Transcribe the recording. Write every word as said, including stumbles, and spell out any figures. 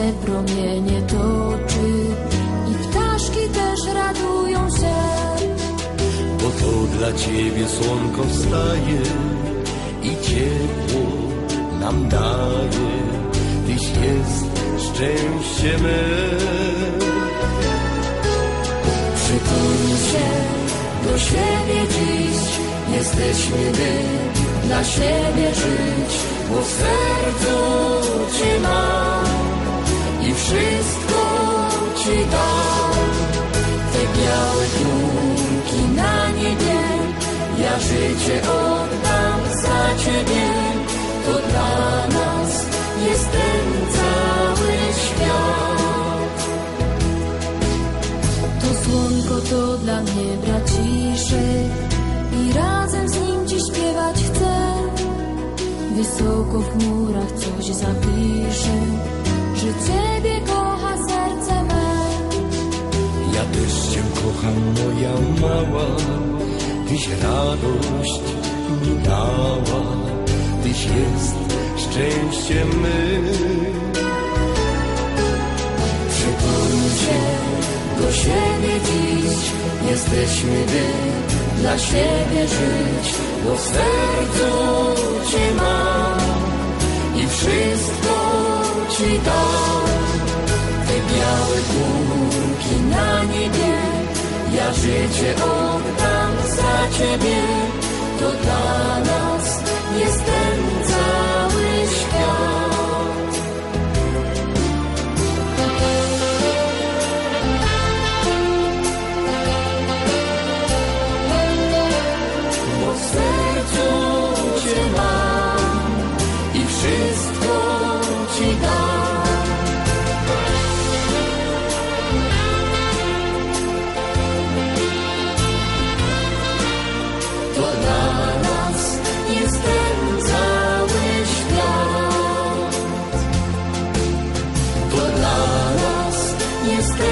słoneczne promienie toczy i ptaszki też radują się, bo to dla Ciebie słonko wstaje i ciepło nam daje. Tyś jest szczęście me. Przytulmy się do siebie dziś, jesteśmy by dla siebie żyć, bo w sercu Cię mam i wszystko Ci dam. Te białe chmurki na niebie, ja życie oddam za Ciebie. To dla nas jest ten cały świat. To słonko to dla mnie braciszek i razem z nim dziś śpiewać chcę. Wysoko w chmurach coś zapiszę, że Ciebie kocha serce me. Ja też Cię kocham, moja mała, Tyś radość mi dała, Tyś jest szczęściem my. Przytulmy się do siebie dziś, jesteśmy by dla siebie żyć, bo w sercu Cię mam i wszystko Ci dam. Te białe chmurki na niebie, ja życie oddam za Ciebie. To dla nas jest ten cały świat. Bo w sercu Cię mam i wszystko Ci dam. To dla nas jest ten cały świat. To dla nas jest ten